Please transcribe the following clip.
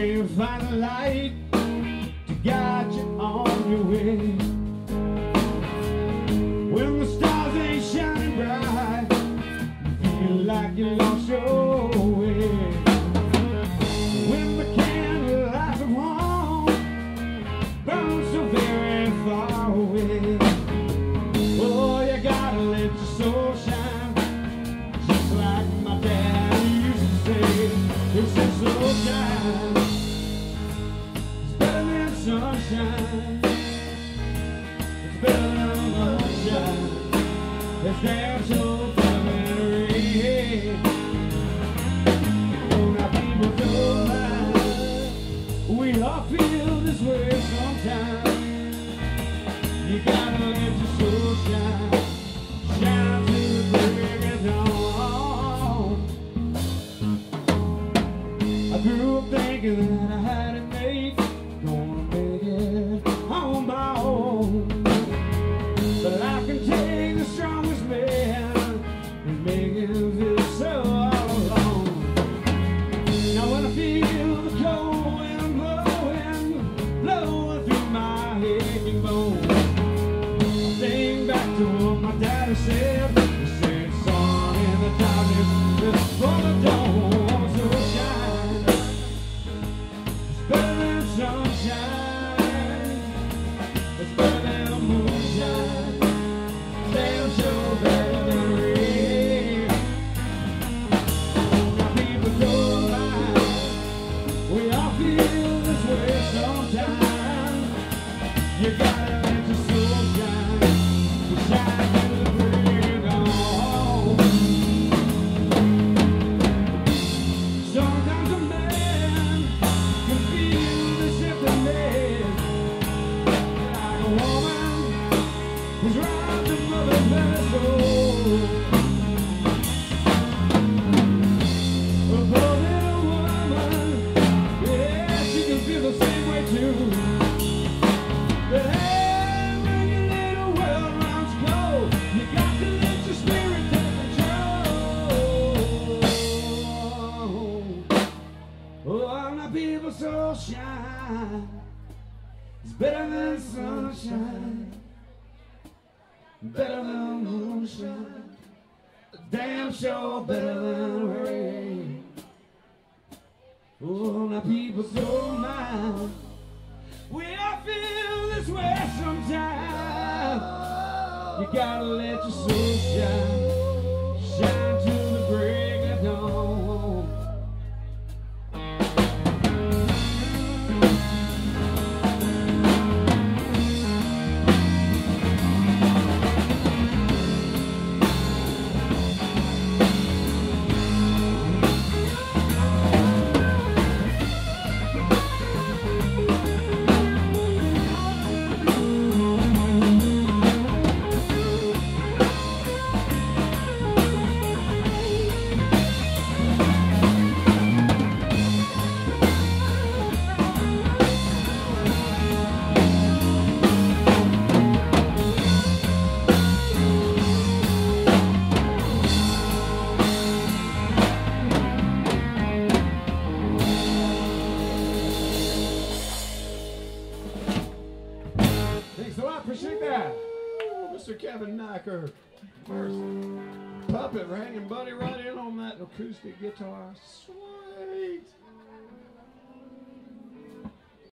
can't find a light to guide you on your way. When the stars ain't shining bright, you feel like you lost your way. When the candlelight of home burns so very far away, oh, you gotta let your soul shine, just like my dad used to say. He said soul shine, it's better than sunshine, it's better than moonshine, it's damn sure better than rain. Oh, now people don't lie, we all feel this way sometimes. You gotta let your soul shine, shine till the break of dawn. I grew up thinking that I had it made, gonna make it on my own. But I can take the strongest man and make him feel so all alone. Now when I feel the cold wind blowing through my aching bones, I think back to what my daddy said. He said, son, in the darkness, before the dawn. So shine, it's better than sunshine, it's better than moonshine, damn sure better than rain. Now people don't lie, we all feel this way sometimes. You gotta let your soul shine, shine till the break of dawn. Sometimes a man can feel this emptiness, like a woman who's robbed of mother's very soul. A poor little woman, yeah, she can feel the same way too. But hey, when your little world runs cold, you got to let your spirit take control. Oh, now people so shine, it's better than sunshine, better than moonshine, damn sure better than rain. Oh, now people so mine, we all feel this way sometimes. You gotta let your soul shine, shine till the break of dawn. Thanks a lot, appreciate that. Mr. Kevin Nikirk, first puppet hanging buddy right in on that acoustic guitar. Sweet.